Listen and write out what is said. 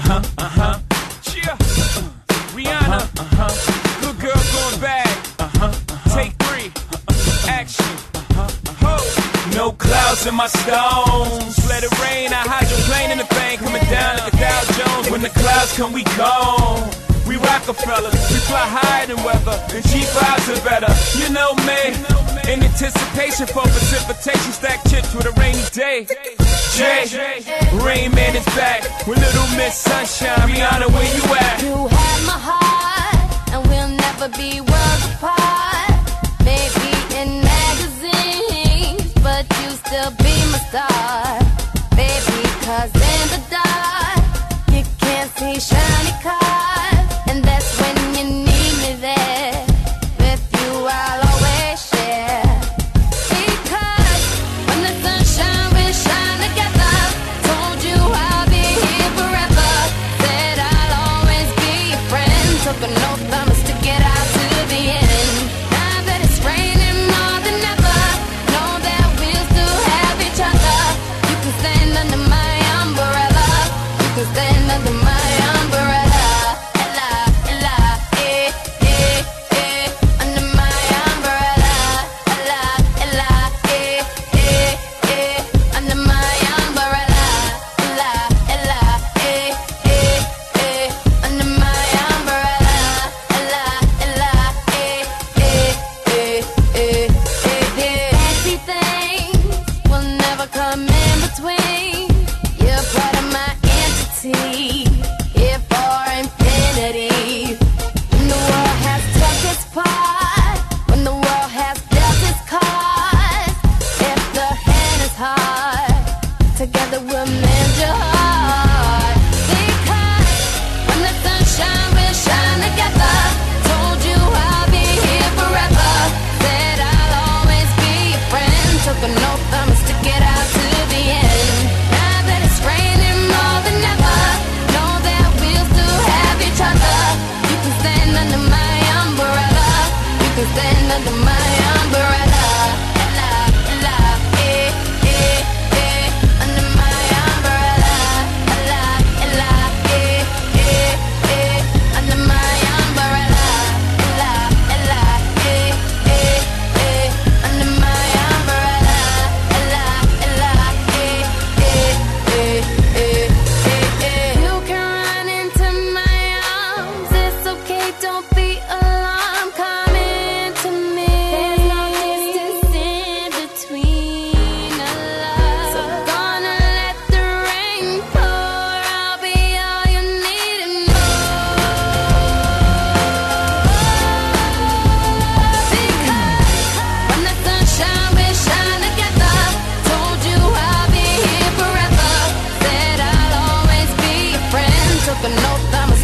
Yeah. Rihanna. Good girl going bad. Take 3. Action. Ho. No clouds in my stones. Let it rain. I hydroplane in the bank. Coming down like a Dow Jones. When the clouds come, we gone. We Rockefellers, we fly higher than weather, and cheap vibes are better. You know me, in anticipation for precipitation, stack chips with a rainy day. Jay, Rain Man is back with Little Miss Sunshine. Rihanna, where you at? You have my heart, and we'll never be worlds apart. Maybe in magazines, but you still be my star. Baby, 'cause in the dark, you can't see shiny cars. And that's when you need me there. With you I'll always share. Because when the sunshine will shine together. Told you I'll be here forever. Said I'll always be your friend. Took an oath, I'ma stick it out to the end. Now that it's raining more than ever, know that we'll still have each other. You can stand under my umbrella. You can stand under my umbrella. Together we'll mend your heart. Because when the sunshine will shine together. Told you I'll be here forever. Said I'll always be your friend. Took an oath, I'ma stick it out to the end. Now that it's raining more than ever, know that we'll still have each other. You can stand under my umbrella. You can stand under my umbrella. Took an oath, I'ma